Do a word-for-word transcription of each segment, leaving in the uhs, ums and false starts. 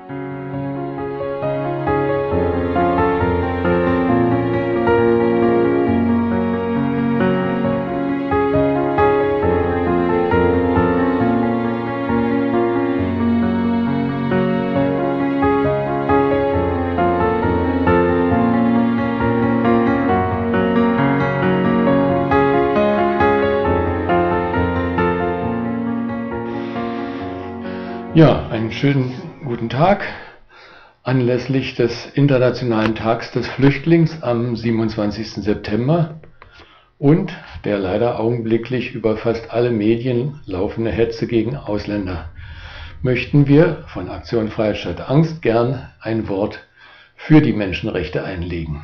Ja, einen schönen guten Tag anlässlich des Internationalen Tags des Flüchtlings am siebenundzwanzigsten September und der leider augenblicklich über fast alle Medien laufende Hetze gegen Ausländer möchten wir von Aktion Freiheit statt Angst gern ein Wort für die Menschenrechte einlegen.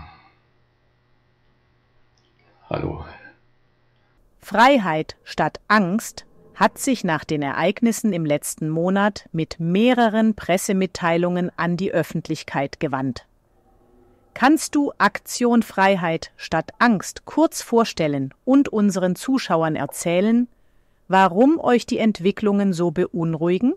Hallo. Freiheit statt Angst hat sich nach den Ereignissen im letzten Monat mit mehreren Pressemitteilungen an die Öffentlichkeit gewandt. Kannst du Aktion Freiheit statt Angst kurz vorstellen und unseren Zuschauern erzählen, warum euch die Entwicklungen so beunruhigen?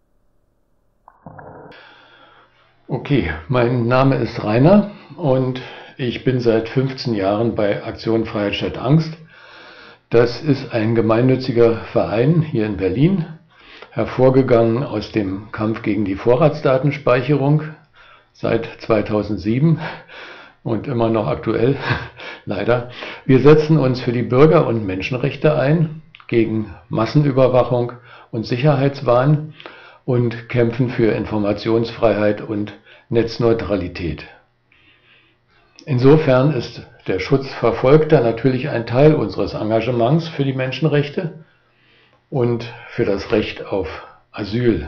Okay, mein Name ist Rainer und ich bin seit fünfzehn Jahren bei Aktion Freiheit statt Angst. Das ist ein gemeinnütziger Verein hier in Berlin, hervorgegangen aus dem Kampf gegen die Vorratsdatenspeicherung seit zweitausendsieben und immer noch aktuell, leider. Wir setzen uns für die Bürger- und Menschenrechte ein, gegen Massenüberwachung und Sicherheitswahn und kämpfen für Informationsfreiheit und Netzneutralität. Insofern ist der Schutz Verfolgter natürlich ein Teil unseres Engagements für die Menschenrechte und für das Recht auf Asyl.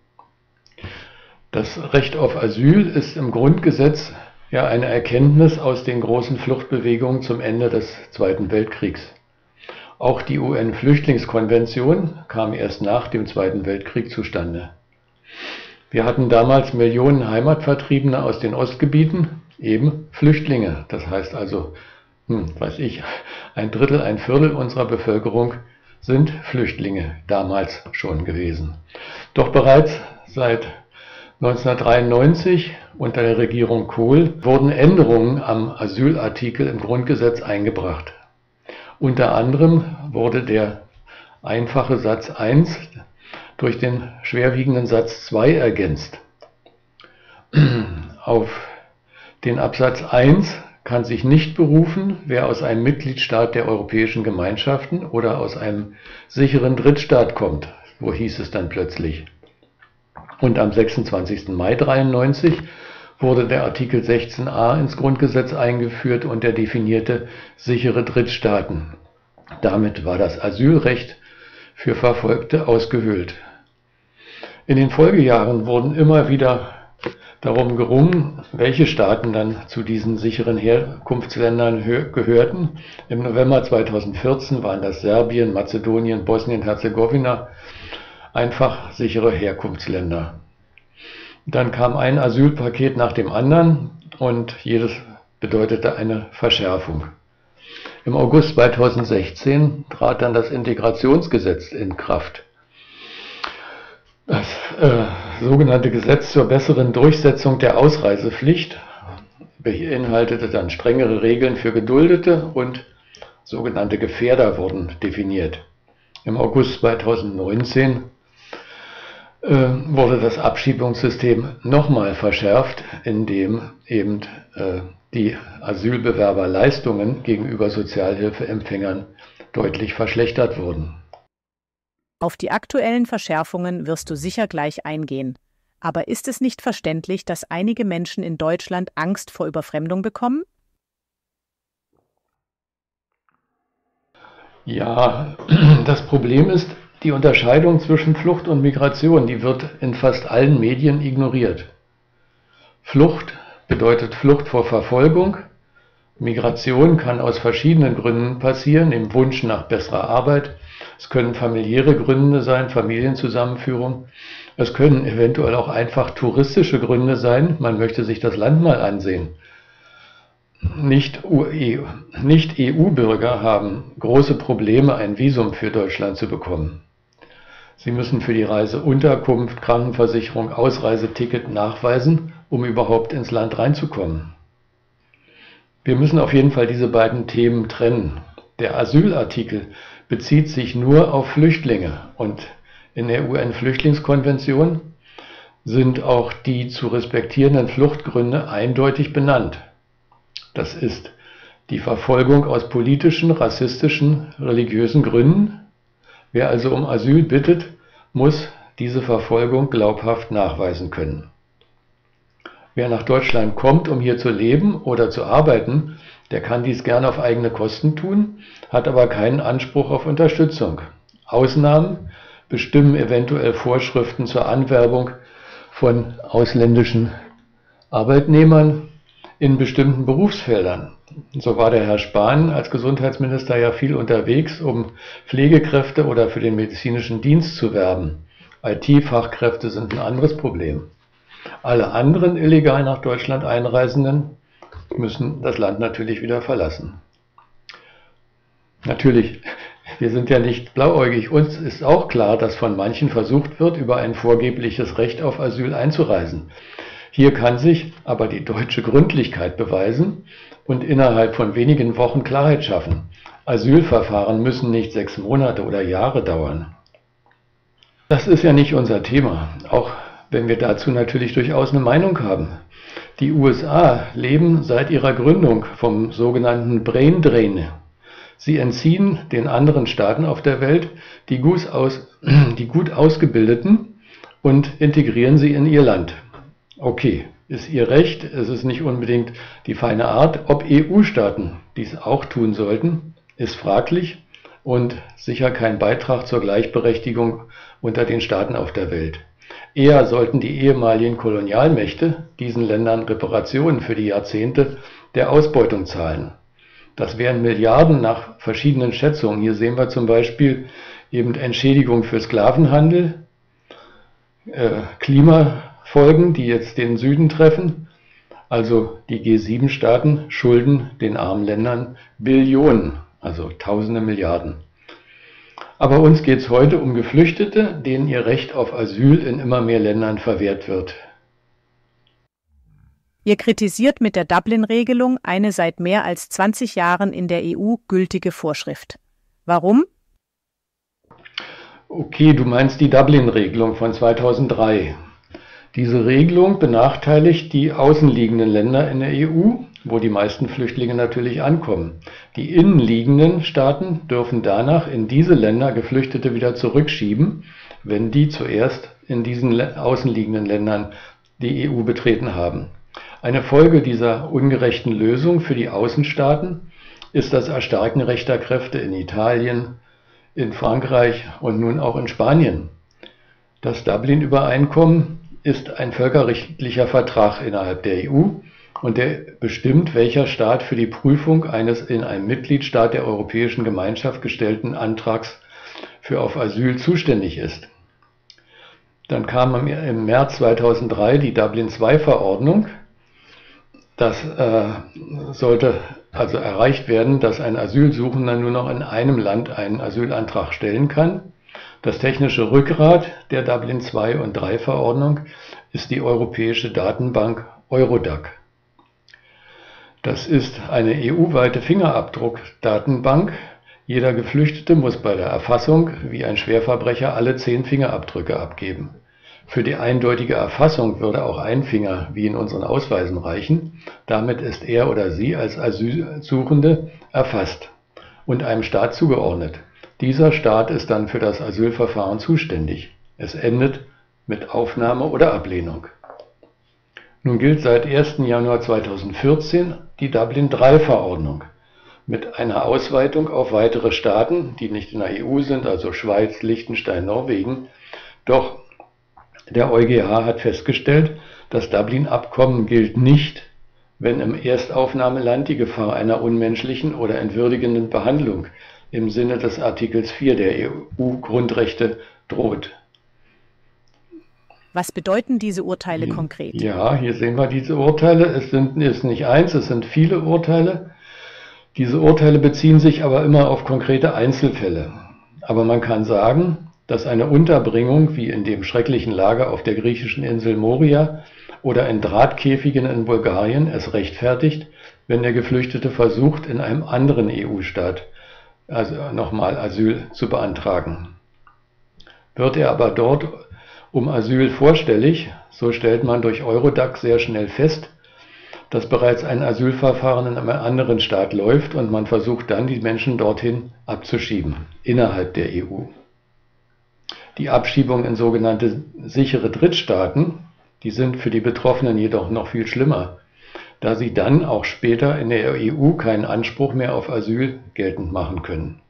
Das Recht auf Asyl ist im Grundgesetz ja eine Erkenntnis aus den großen Fluchtbewegungen zum Ende des Zweiten Weltkriegs. Auch die U N-Flüchtlingskonvention kam erst nach dem Zweiten Weltkrieg zustande. Wir hatten damals Millionen Heimatvertriebene aus den Ostgebieten, eben Flüchtlinge. Das heißt also, hm, weiß ich, ein Drittel, ein Viertel unserer Bevölkerung sind Flüchtlinge damals schon gewesen. Doch bereits seit neunzehnhundertdreiundneunzig unter der Regierung Kohl wurden Änderungen am Asylartikel im Grundgesetz eingebracht. Unter anderem wurde der einfache Satz eins durch den schwerwiegenden Satz zwei ergänzt. Auf den Absatz eins kann sich nicht berufen, wer aus einem Mitgliedstaat der Europäischen Gemeinschaften oder aus einem sicheren Drittstaat kommt. So hieß es dann plötzlich. Und am sechsundzwanzigsten Mai neunzehnhundertdreiundneunzig wurde der Artikel sechzehn a ins Grundgesetz eingeführt und er definierte sichere Drittstaaten. Damit war das Asylrecht für Verfolgte ausgehöhlt. In den Folgejahren wurden immer wieder darum gerungen, welche Staaten dann zu diesen sicheren Herkunftsländern gehörten. Im November zweitausendvierzehn waren das Serbien, Mazedonien, Bosnien-Herzegowina, einfach sichere Herkunftsländer. Dann kam ein Asylpaket nach dem anderen und jedes bedeutete eine Verschärfung. Im August zweitausendsechzehn trat dann das Integrationsgesetz in Kraft. Das äh, sogenannte Gesetz zur besseren Durchsetzung der Ausreisepflicht beinhaltete dann strengere Regeln für Geduldete und sogenannte Gefährder wurden definiert. Im August zweitausendneunzehn äh, wurde das Abschiebungssystem nochmal verschärft, indem eben äh, die Asylbewerberleistungen gegenüber Sozialhilfeempfängern deutlich verschlechtert wurden. Auf die aktuellen Verschärfungen wirst du sicher gleich eingehen. Aber ist es nicht verständlich, dass einige Menschen in Deutschland Angst vor Überfremdung bekommen? Ja, das Problem ist, die Unterscheidung zwischen Flucht und Migration, die wird in fast allen Medien ignoriert. Flucht bedeutet Flucht vor Verfolgung. Migration kann aus verschiedenen Gründen passieren, dem Wunsch nach besserer Arbeit. Es können familiäre Gründe sein, Familienzusammenführung. Es können eventuell auch einfach touristische Gründe sein, man möchte sich das Land mal ansehen. Nicht E U-Bürger haben große Probleme, ein Visum für Deutschland zu bekommen. Sie müssen für die Reise Unterkunft, Krankenversicherung, Ausreiseticket nachweisen, um überhaupt ins Land reinzukommen. Wir müssen auf jeden Fall diese beiden Themen trennen. Der Asylartikel bezieht sich nur auf Flüchtlinge und in der U N-Flüchtlingskonvention sind auch die zu respektierenden Fluchtgründe eindeutig benannt. Das ist die Verfolgung aus politischen, rassistischen, religiösen Gründen. Wer also um Asyl bittet, muss diese Verfolgung glaubhaft nachweisen können. Wer nach Deutschland kommt, um hier zu leben oder zu arbeiten, der kann dies gerne auf eigene Kosten tun, hat aber keinen Anspruch auf Unterstützung. Ausnahmen bestimmen eventuell Vorschriften zur Anwerbung von ausländischen Arbeitnehmern in bestimmten Berufsfeldern. So war der Herr Spahn als Gesundheitsminister ja viel unterwegs, um Pflegekräfte oder für den medizinischen Dienst zu werben. I T-Fachkräfte sind ein anderes Problem. Alle anderen illegal nach Deutschland Einreisenden müssen das Land natürlich wieder verlassen. Natürlich, wir sind ja nicht blauäugig. Uns ist auch klar, dass von manchen versucht wird, über ein vorgebliches Recht auf Asyl einzureisen. Hier kann sich aber die deutsche Gründlichkeit beweisen und innerhalb von wenigen Wochen Klarheit schaffen. Asylverfahren müssen nicht sechs Monate oder Jahre dauern. Das ist ja nicht unser Thema, auch wenn wir dazu natürlich durchaus eine Meinung haben. Die U S A leben seit ihrer Gründung vom sogenannten Brain Drain. Sie entziehen den anderen Staaten auf der Welt die gut, aus, die gut ausgebildeten und integrieren sie in ihr Land. Okay, ist ihr Recht, es ist nicht unbedingt die feine Art. Ob E U-Staaten dies auch tun sollten, ist fraglich und sicher kein Beitrag zur Gleichberechtigung unter den Staaten auf der Welt. Eher sollten die ehemaligen Kolonialmächte diesen Ländern Reparationen für die Jahrzehnte der Ausbeutung zahlen. Das wären Milliarden nach verschiedenen Schätzungen. Hier sehen wir zum Beispiel eben Entschädigung für Sklavenhandel, äh, Klimafolgen, die jetzt den Süden treffen. Also die G sieben Staaten schulden den armen Ländern Billionen, also tausende Milliarden. Aber uns geht es heute um Geflüchtete, denen ihr Recht auf Asyl in immer mehr Ländern verwehrt wird. Ihr kritisiert mit der Dublin-Regelung eine seit mehr als zwanzig Jahren in der E U gültige Vorschrift. Warum? Okay, du meinst die Dublin-Regelung von zweitausenddrei. Diese Regelung benachteiligt die außenliegenden Länder in der E U, wo die meisten Flüchtlinge natürlich ankommen. Die innenliegenden Staaten dürfen danach in diese Länder Geflüchtete wieder zurückschieben, wenn die zuerst in diesen außenliegenden Ländern die E U betreten haben. Eine Folge dieser ungerechten Lösung für die Außenstaaten ist das Erstarken rechter Kräfte in Italien, in Frankreich und nun auch in Spanien. Das Dublin-Übereinkommen ist ein völkerrechtlicher Vertrag innerhalb der E U und der bestimmt, welcher Staat für die Prüfung eines in einem Mitgliedstaat der Europäischen Gemeinschaft gestellten Antrags für auf Asyl zuständig ist. Dann kam im März zweitausenddrei die Dublin zwei Verordnung. Das äh, sollte also erreicht werden, dass ein Asylsuchender nur noch in einem Land einen Asylantrag stellen kann. Das technische Rückgrat der Dublin zwei und drei Verordnung ist die europäische Datenbank Eurodac. Das ist eine E U-weite Fingerabdruckdatenbank. Jeder Geflüchtete muss bei der Erfassung wie ein Schwerverbrecher alle zehn Fingerabdrücke abgeben. Für die eindeutige Erfassung würde auch ein Finger wie in unseren Ausweisen reichen. Damit ist er oder sie als Asylsuchende erfasst und einem Staat zugeordnet. Dieser Staat ist dann für das Asylverfahren zuständig. Es endet mit Aufnahme oder Ablehnung. Nun gilt seit ersten Januar zweitausendvierzehn die Dublin drei Verordnung mit einer Ausweitung auf weitere Staaten, die nicht in der E U sind, also Schweiz, Liechtenstein, Norwegen. Doch der EuGH hat festgestellt, das Dublin-Abkommen gilt nicht, wenn im Erstaufnahmeland die Gefahr einer unmenschlichen oder entwürdigenden Behandlung im Sinne des Artikels vier der E U-Grundrechte droht. Was bedeuten diese Urteile konkret? Ja, hier sehen wir diese Urteile. Es sind ist nicht eins, es sind viele Urteile. Diese Urteile beziehen sich aber immer auf konkrete Einzelfälle. Aber man kann sagen, dass eine Unterbringung wie in dem schrecklichen Lager auf der griechischen Insel Moria oder in Drahtkäfigen in Bulgarien es rechtfertigt, wenn der Geflüchtete versucht, in einem anderen E U-Staat also nochmal Asyl zu beantragen. Wird er aber dort um Asyl vorstellig, so stellt man durch Eurodac sehr schnell fest, dass bereits ein Asylverfahren in einem anderen Staat läuft und man versucht dann, die Menschen dorthin abzuschieben, innerhalb der E U. Die Abschiebung in sogenannte sichere Drittstaaten, die sind für die Betroffenen jedoch noch viel schlimmer, da sie dann auch später in der E U keinen Anspruch mehr auf Asyl geltend machen können.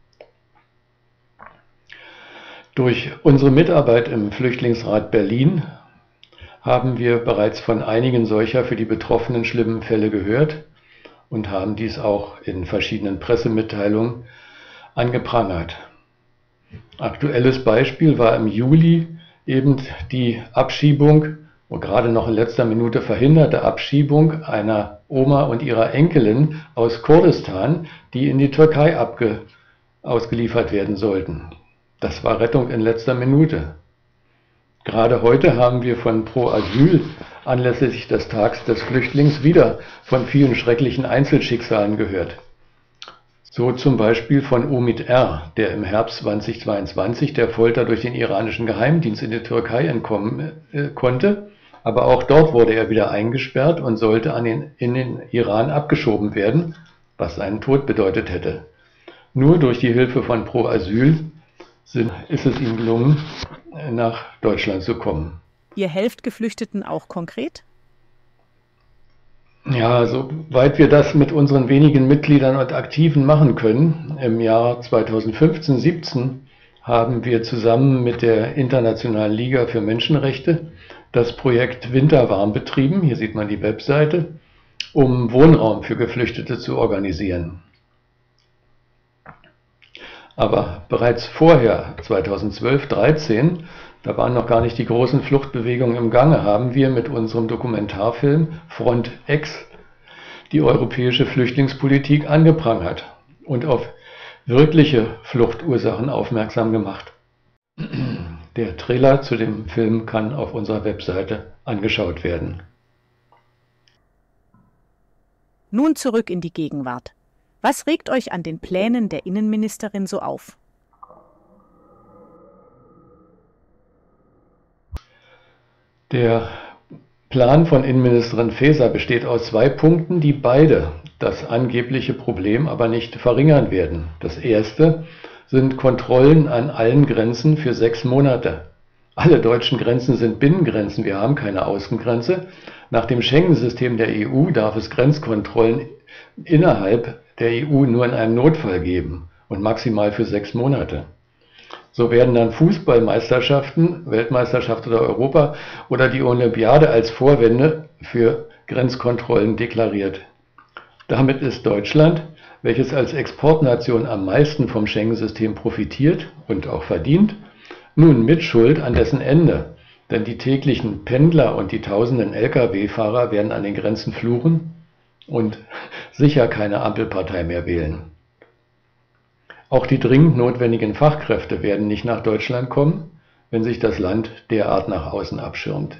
Durch unsere Mitarbeit im Flüchtlingsrat Berlin haben wir bereits von einigen solcher für die Betroffenen schlimmen Fälle gehört und haben dies auch in verschiedenen Pressemitteilungen angeprangert. Aktuelles Beispiel war im Juli eben die Abschiebung, und gerade noch in letzter Minute verhinderte Abschiebung einer Oma und ihrer Enkelin aus Kurdistan, die in die Türkei abge ausgeliefert werden sollten. Das war Rettung in letzter Minute. Gerade heute haben wir von Pro Asyl anlässlich des Tags des Flüchtlings wieder von vielen schrecklichen Einzelschicksalen gehört. So zum Beispiel von Omid R., der im Herbst zweitausendzweiundzwanzig der Folter durch den iranischen Geheimdienst in die Türkei entkommen äh, konnte, aber auch dort wurde er wieder eingesperrt und sollte an den, in den Iran abgeschoben werden, was seinen Tod bedeutet hätte. Nur durch die Hilfe von Pro Asyl sind, ist es ihm gelungen, nach Deutschland zu kommen. Ihr helft Geflüchteten auch konkret? Ja, soweit wir das mit unseren wenigen Mitgliedern und Aktiven machen können, im Jahr zweitausendfünfzehn siebzehn haben wir zusammen mit der Internationalen Liga für Menschenrechte das Projekt Winterwarm betrieben, hier sieht man die Webseite, um Wohnraum für Geflüchtete zu organisieren. Aber bereits vorher, zweitausendzwölf dreizehn, da waren noch gar nicht die großen Fluchtbewegungen im Gange, haben wir mit unserem Dokumentarfilm Front X die europäische Flüchtlingspolitik angeprangert und auf wirkliche Fluchtursachen aufmerksam gemacht. Der Trailer zu dem Film kann auf unserer Webseite angeschaut werden. Nun zurück in die Gegenwart. Was regt euch an den Plänen der Innenministerin so auf? Der Plan von Innenministerin Faeser besteht aus zwei Punkten, die beide das angebliche Problem aber nicht verringern werden. Das erste sind Kontrollen an allen Grenzen für sechs Monate. Alle deutschen Grenzen sind Binnengrenzen, wir haben keine Außengrenze. Nach dem Schengen-System der E U darf es Grenzkontrollen innerhalb der E U nur in einem Notfall geben und maximal für sechs Monate. So werden dann Fußballmeisterschaften, Weltmeisterschaft oder Europa oder die Olympiade als Vorwände für Grenzkontrollen deklariert. Damit ist Deutschland, welches als Exportnation am meisten vom Schengen-System profitiert und auch verdient, nun Mitschuld an dessen Ende. Denn die täglichen Pendler und die tausenden Lkw-Fahrer werden an den Grenzen fluchen und sicher keine Ampelpartei mehr wählen. Auch die dringend notwendigen Fachkräfte werden nicht nach Deutschland kommen, wenn sich das Land derart nach außen abschirmt.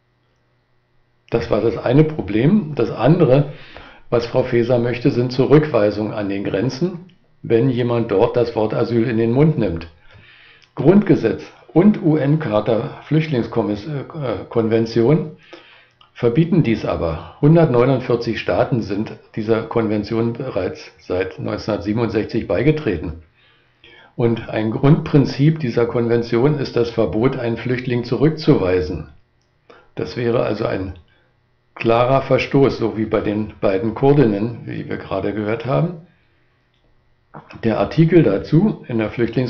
Das war das eine Problem. Das andere, was Frau Faeser möchte, sind Zurückweisungen an den Grenzen, wenn jemand dort das Wort Asyl in den Mund nimmt. Grundgesetz und U N-Charta Flüchtlingskonvention verbieten dies aber. hundertneunundvierzig Staaten sind dieser Konvention bereits seit neunzehnhundertsiebenundsechzig beigetreten. Und ein Grundprinzip dieser Konvention ist das Verbot, einen Flüchtling zurückzuweisen. Das wäre also ein klarer Verstoß, so wie bei den beiden Kurdinnen, wie wir gerade gehört haben. Der Artikel dazu in der,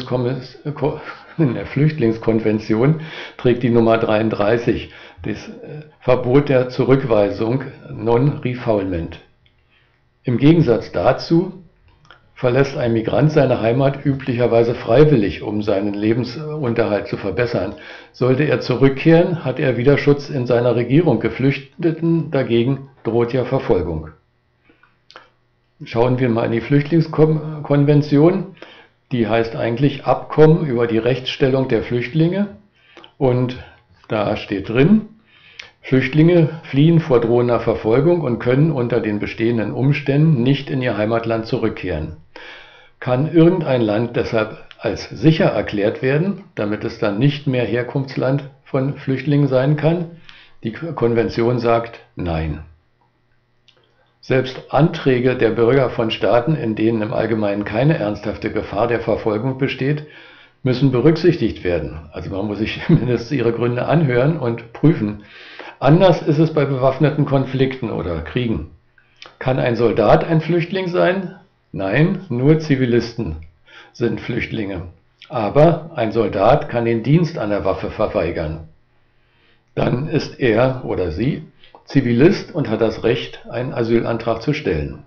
in der Flüchtlingskonvention trägt die Nummer dreiunddreißig, das Verbot der Zurückweisung, Non-Refoulement. Im Gegensatz dazu verlässt ein Migrant seine Heimat üblicherweise freiwillig, um seinen Lebensunterhalt zu verbessern. Sollte er zurückkehren, hat er wieder Schutz in seiner Regierung. Geflüchteten dagegen droht ja Verfolgung. Schauen wir mal in die Flüchtlingskonvention. Die heißt eigentlich Abkommen über die Rechtsstellung der Flüchtlinge. Und da steht drin, Flüchtlinge fliehen vor drohender Verfolgung und können unter den bestehenden Umständen nicht in ihr Heimatland zurückkehren. Kann irgendein Land deshalb als sicher erklärt werden, damit es dann nicht mehr Herkunftsland von Flüchtlingen sein kann? Die Konvention sagt nein. Selbst Anträge der Bürger von Staaten, in denen im Allgemeinen keine ernsthafte Gefahr der Verfolgung besteht, müssen berücksichtigt werden. Also man muss sich mindestens ihre Gründe anhören und prüfen. Anders ist es bei bewaffneten Konflikten oder Kriegen. Kann ein Soldat ein Flüchtling sein? Nein, nur Zivilisten sind Flüchtlinge. Aber ein Soldat kann den Dienst an der Waffe verweigern. Dann ist er oder sie Zivilist und hat das Recht, einen Asylantrag zu stellen.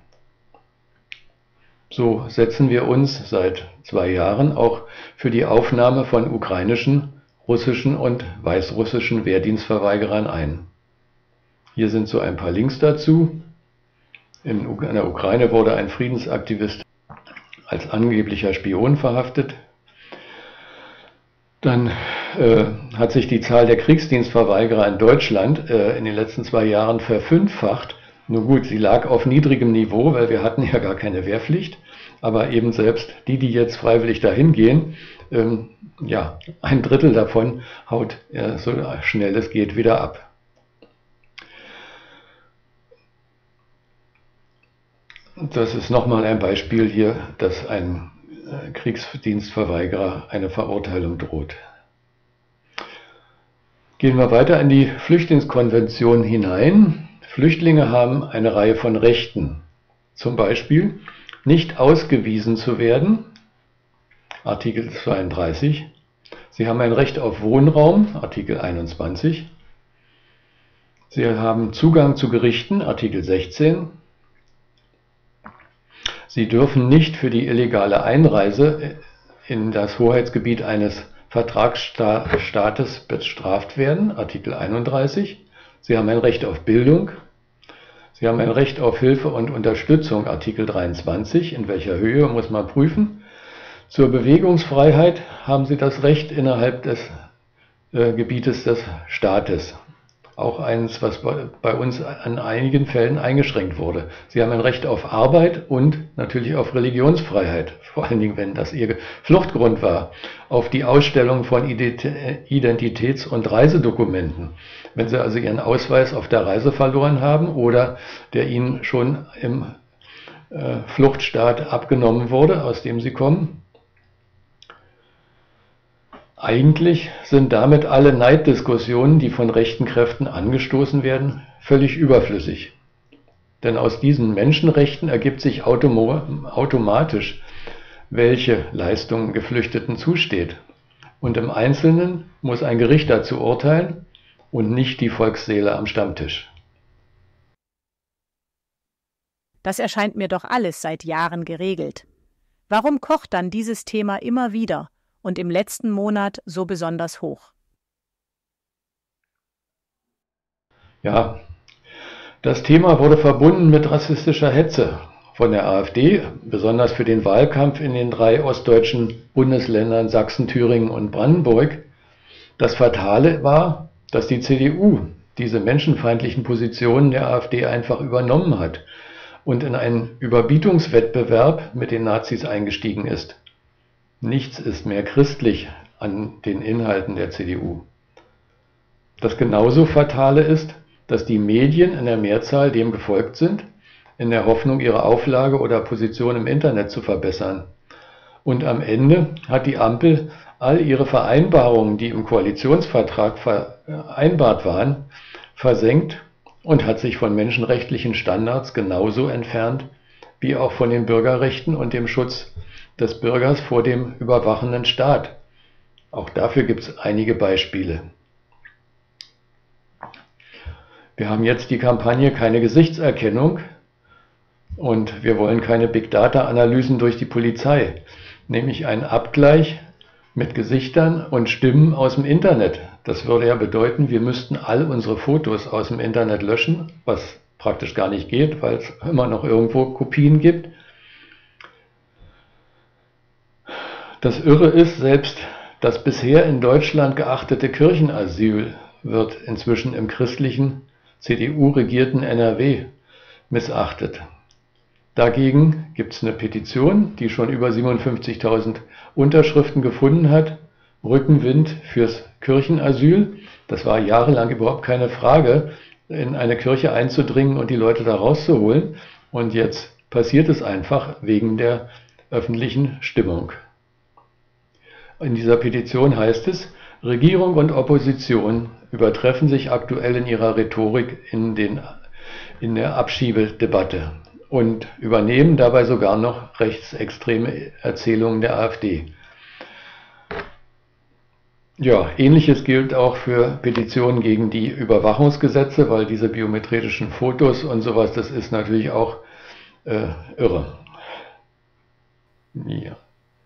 So setzen wir uns seit zwei Jahren auch für die Aufnahme von ukrainischen, russischen und weißrussischen Wehrdienstverweigerern ein. Hier sind so ein paar Links dazu. In der Ukraine wurde ein Friedensaktivist als angeblicher Spion verhaftet. Dann äh, hat sich die Zahl der Kriegsdienstverweigerer in Deutschland äh, in den letzten zwei Jahren verfünffacht. Nun gut, sie lag auf niedrigem Niveau, weil wir hatten ja gar keine Wehrpflicht. Aber eben selbst die, die jetzt freiwillig dahin gehen, ähm, ja, ein Drittel davon haut äh, so schnell es geht wieder ab. Das ist nochmal ein Beispiel hier, dass ein Kriegsdienstverweigerer eine Verurteilung droht. Gehen wir weiter in die Flüchtlingskonvention hinein. Flüchtlinge haben eine Reihe von Rechten. Zum Beispiel nicht ausgewiesen zu werden, Artikel zweiunddreißig. Sie haben ein Recht auf Wohnraum, Artikel einundzwanzig. Sie haben Zugang zu Gerichten, Artikel sechzehn. Sie dürfen nicht für die illegale Einreise in das Hoheitsgebiet eines Vertragsstaates bestraft werden, Artikel einunddreißig. Sie haben ein Recht auf Bildung. Sie haben ein Recht auf Hilfe und Unterstützung, Artikel dreiundzwanzig. In welcher Höhe muss man prüfen. Zur Bewegungsfreiheit haben Sie das Recht innerhalb des äh, Gebietes des Staates. Auch eines, was bei uns an einigen Fällen eingeschränkt wurde. Sie haben ein Recht auf Arbeit und natürlich auf Religionsfreiheit, vor allen Dingen, wenn das Ihr Fluchtgrund war, auf die Ausstellung von Identitäts- und Reisedokumenten. Wenn Sie also Ihren Ausweis auf der Reise verloren haben oder der Ihnen schon im äh, Fluchtstaat abgenommen wurde, aus dem Sie kommen. Eigentlich sind damit alle Neiddiskussionen, die von rechten Kräften angestoßen werden, völlig überflüssig. Denn aus diesen Menschenrechten ergibt sich automatisch, welche Leistungen Geflüchteten zusteht. Und im Einzelnen muss ein Gericht dazu urteilen und nicht die Volksseele am Stammtisch. Das erscheint mir doch alles seit Jahren geregelt. Warum kocht dann dieses Thema immer wieder und im letzten Monat so besonders hoch? Ja, das Thema wurde verbunden mit rassistischer Hetze von der AfD, besonders für den Wahlkampf in den drei ostdeutschen Bundesländern Sachsen, Thüringen und Brandenburg. Das Fatale war, dass die C D U diese menschenfeindlichen Positionen der AfD einfach übernommen hat und in einen Überbietungswettbewerb mit den Nazis eingestiegen ist. Nichts ist mehr christlich an den Inhalten der C D U. Das genauso Fatale ist, dass die Medien in der Mehrzahl dem gefolgt sind, in der Hoffnung, ihre Auflage oder Position im Internet zu verbessern. Und am Ende hat die Ampel all ihre Vereinbarungen, die im Koalitionsvertrag vereinbart waren, versenkt und hat sich von menschenrechtlichen Standards genauso entfernt wie auch von den Bürgerrechten und dem Schutz des Bürgers vor dem überwachenden Staat. Auch dafür gibt es einige Beispiele. Wir haben jetzt die Kampagne Keine Gesichtserkennung und wir wollen keine Big-Data-Analysen durch die Polizei, nämlich einen Abgleich mit Gesichtern und Stimmen aus dem Internet. Das würde ja bedeuten, wir müssten all unsere Fotos aus dem Internet löschen, was praktisch gar nicht geht, weil es immer noch irgendwo Kopien gibt. Das Irre ist, selbst das bisher in Deutschland geachtete Kirchenasyl wird inzwischen im christlichen, C D U-regierten N R W missachtet. Dagegen gibt es eine Petition, die schon über siebenundfünfzigtausend Unterschriften gefunden hat. Rückenwind fürs Kirchenasyl. Das war jahrelang überhaupt keine Frage, in eine Kirche einzudringen und die Leute da rauszuholen. Und jetzt passiert es einfach wegen der öffentlichen Stimmung. In dieser Petition heißt es, Regierung und Opposition übertreffen sich aktuell in ihrer Rhetorik in, den, in der Abschiebedebatte und übernehmen dabei sogar noch rechtsextreme Erzählungen der AfD. Ja, Ähnliches gilt auch für Petitionen gegen die Überwachungsgesetze, weil diese biometrischen Fotos und sowas, das ist natürlich auch äh, irre. Ja.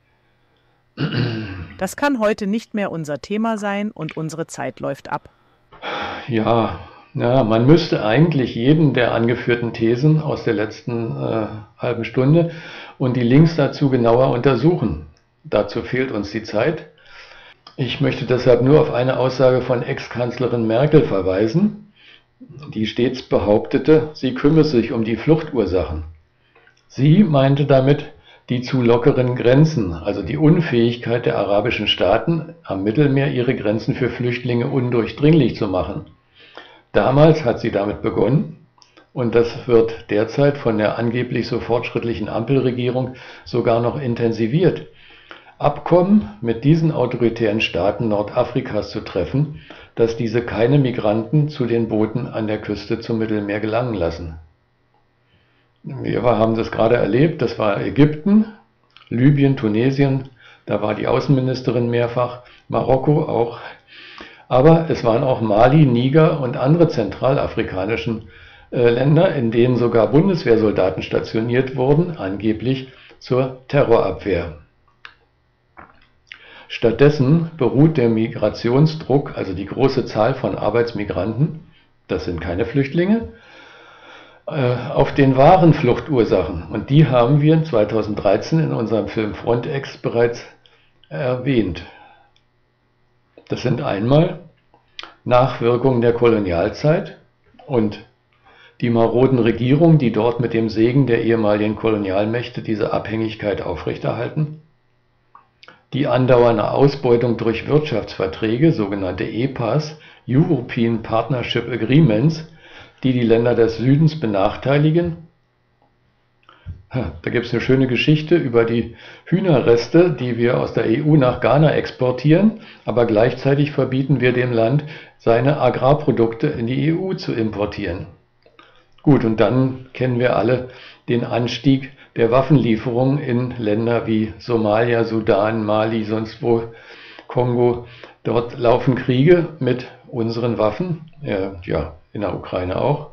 Das kann heute nicht mehr unser Thema sein und unsere Zeit läuft ab. Ja, ja, man müsste eigentlich jeden der angeführten Thesen aus der letzten äh, halben Stunde und die Links dazu genauer untersuchen. Dazu fehlt uns die Zeit. Ich möchte deshalb nur auf eine Aussage von Ex-Kanzlerin Merkel verweisen, die stets behauptete, sie kümmere sich um die Fluchtursachen. Sie meinte damit die zu lockeren Grenzen, also die Unfähigkeit der arabischen Staaten, am Mittelmeer ihre Grenzen für Flüchtlinge undurchdringlich zu machen. Damals hat sie damit begonnen und das wird derzeit von der angeblich so fortschrittlichen Ampelregierung sogar noch intensiviert. Abkommen mit diesen autoritären Staaten Nordafrikas zu treffen, dass diese keine Migranten zu den Booten an der Küste zum Mittelmeer gelangen lassen. Wir haben das gerade erlebt, das war Ägypten, Libyen, Tunesien, da war die Außenministerin mehrfach, Marokko auch, aber es waren auch Mali, Niger und andere zentralafrikanischen äh, Länder, in denen sogar Bundeswehrsoldaten stationiert wurden, angeblich zur Terrorabwehr. Stattdessen beruht der Migrationsdruck, also die große Zahl von Arbeitsmigranten, das sind keine Flüchtlinge, auf den wahren Fluchtursachen. Und die haben wir zweitausenddreizehn in unserem Film Frontex bereits erwähnt. Das sind einmal Nachwirkungen der Kolonialzeit und die maroden Regierungen, die dort mit dem Segen der ehemaligen Kolonialmächte diese Abhängigkeit aufrechterhalten. Die andauernde Ausbeutung durch Wirtschaftsverträge, sogenannte E P As, European Partnership Agreements, die die Länder des Südens benachteiligen. Da gibt es eine schöne Geschichte über die Hühnerreste, die wir aus der E U nach Ghana exportieren, aber gleichzeitig verbieten wir dem Land, seine Agrarprodukte in die E U zu importieren. Gut, und dann kennen wir alle den Anstieg der Waffenlieferungen in Länder wie Somalia, Sudan, Mali, sonst wo, Kongo. Dort laufen Kriege mit unseren Waffen, ja, ja, in der Ukraine auch.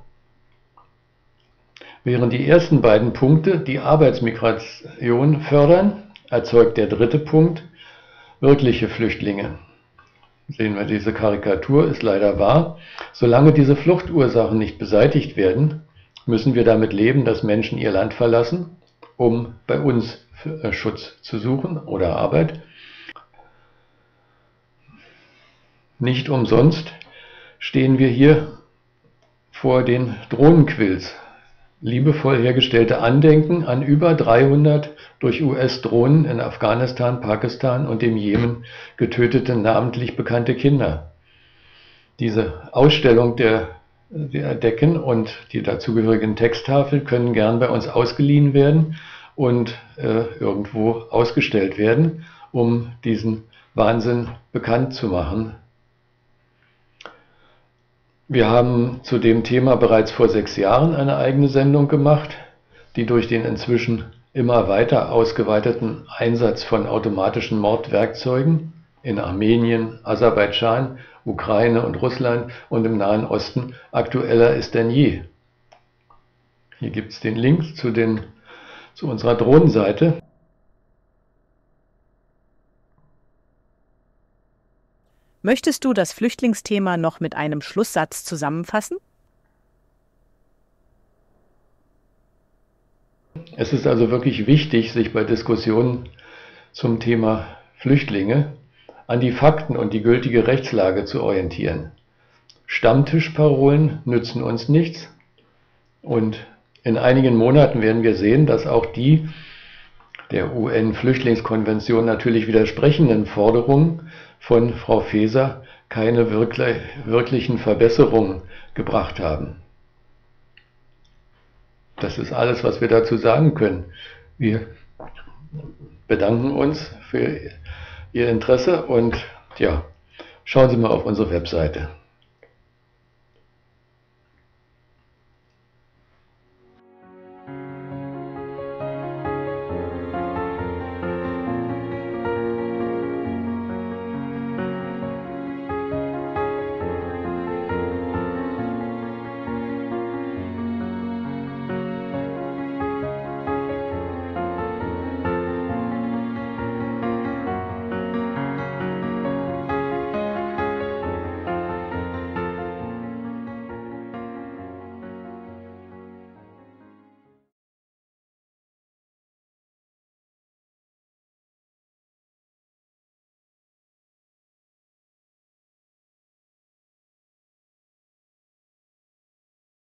Während die ersten beiden Punkte die Arbeitsmigration fördern, erzeugt der dritte Punkt wirkliche Flüchtlinge. Sehen wir, diese Karikatur ist leider wahr. Solange diese Fluchtursachen nicht beseitigt werden, müssen wir damit leben, dass Menschen ihr Land verlassen, um bei uns Schutz zu suchen oder Arbeit. Nicht umsonst stehen wir hier vor den Drohnenquills, liebevoll hergestellte Andenken an über dreihundert durch U S-Drohnen in Afghanistan, Pakistan und dem Jemen getötete, namentlich bekannte Kinder. Diese Ausstellung der, der Decken und die dazugehörigen Texttafeln können gern bei uns ausgeliehen werden und äh, irgendwo ausgestellt werden, um diesen Wahnsinn bekannt zu machen. Wir haben zu dem Thema bereits vor sechs Jahren eine eigene Sendung gemacht, die durch den inzwischen immer weiter ausgeweiteten Einsatz von automatischen Mordwerkzeugen in Armenien, Aserbaidschan, Ukraine und Russland und im Nahen Osten aktueller ist denn je. Hier gibt es den Link zu, den, zu unserer Drohnenseite. Möchtest du das Flüchtlingsthema noch mit einem Schlusssatz zusammenfassen? Es ist also wirklich wichtig, sich bei Diskussionen zum Thema Flüchtlinge an die Fakten und die gültige Rechtslage zu orientieren. Stammtischparolen nützen uns nichts und in einigen Monaten werden wir sehen, dass auch die der U N-Flüchtlingskonvention natürlich widersprechenden Forderungen von Frau Faeser keine wirklich, wirklichen Verbesserungen gebracht haben. Das ist alles, was wir dazu sagen können. Wir bedanken uns für Ihr Interesse und ja, schauen Sie mal auf unsere Webseite.